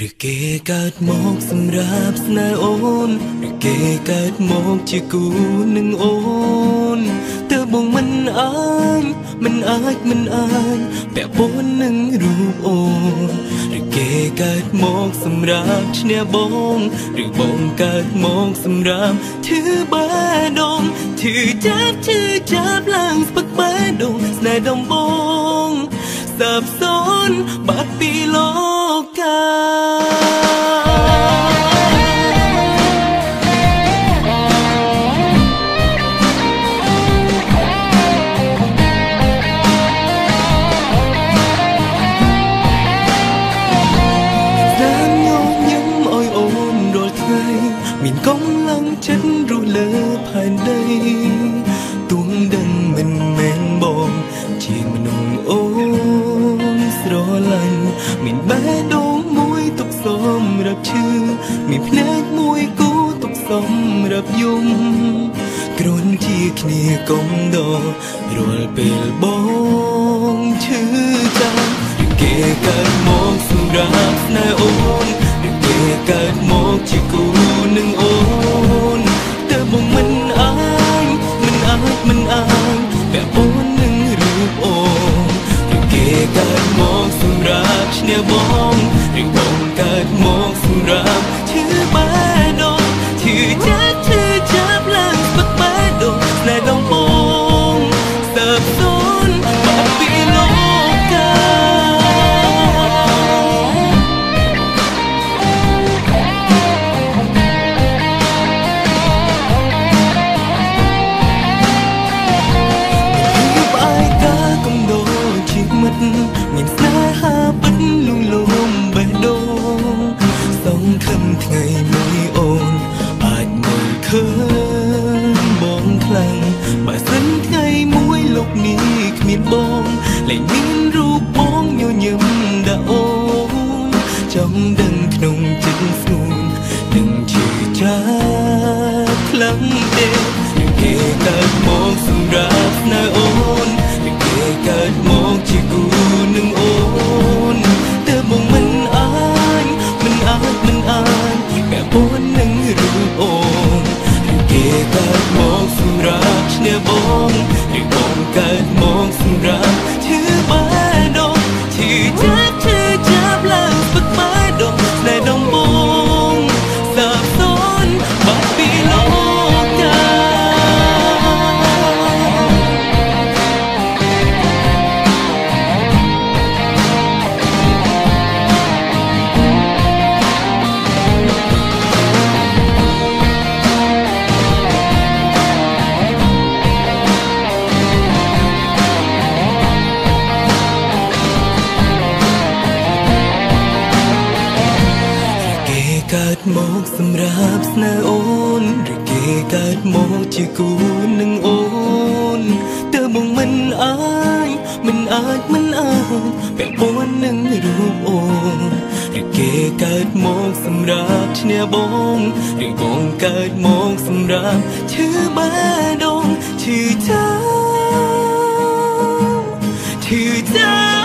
ឬគេកើតមកសម្រាប់ស្នេហ៍អូនឬគេកើតមកជាគូនឹងអូនទើបបងមិនអាចពាក់ព័ន្ធនឹងរូបអូនឬគេកើតមកសម្រាប់ឈ្នះបងឬបងកើតមកសម្រាប់ឈឺបេះដូងឈឺចាប់ឡើងស្ពឹកបេះដូងស្នេហ៍ដំបងសាបសូន្យបាត់ពីលោកាមានកំឡុងចិត្តរស់លើផែនដីទួងដឹងមិនមែនបងជាមនុស្សអូនស្រឡាញ់មានបេះដូងមួយទុកសម្រាប់ឈឺមានភ្នែកមួយគូទុកសម្រាប់យំគ្រាន់ជាគ្នាកុំដរាល់ពេលបងឈឺចាំគេកើតមកសម្រាប់ស្នេហ៍អូនគេកើតមកជាគូនឹងអូនទើបបងមិនអាចពាក់ព័ន្ធនឹងរូបអូនឬគេកើតមកសម្រាប់ឈ្នះបងឬបងកើតមកសម្រាប់ឈឺបេះដូងឈឺចាប់ឡើងស្ពឹកបេះដូងស្នេហ៍ដំបងសាបសូន្យបាត់ពីលោកាមានស្នេហាពិតលួងលោមបេះដូងសង្ឃឹមថ្ងៃមួយអូនអាចមើលឃើញបងខ្លាំងបើសិនថ្ងៃមួយលោកនេះគ្មានបងលែងមានរូបបងញញឹមដាក់អូនចង់ដឹងក្នុងចិត្តស្ងួននឹងជឿចាប់ខ្លាំងទេគេកើតមកសម្រាប់ស្នេហ៍អូនគេកើតមកជាគូនឹងអូនទើបបងមិនអាចពាក់ព័ន្ធនឹងរូបអូនគេកើតមកសម្រាប់ឈ្នះបងឬបងកើតមកសម្រាប់ឈឺបេះដូងឈឺចាប់ឡើងស្ពឹកបេះដូងស្នេហ៍ដំបងសាបសូន្យបាត់ពីលោកាកើតមកសម្រាប់ស្នេហ៍អូនឬគេកើតមកជាគូនឹងអូនទើបបងមិនអាចពាក់ព័ន្ធនឹងរូបអូនឬគេកើតមកសម្រាប់ឈ្នះបងឬបងកើតមកសម្រាប់ឈឺបេះដូងឈឺចាប់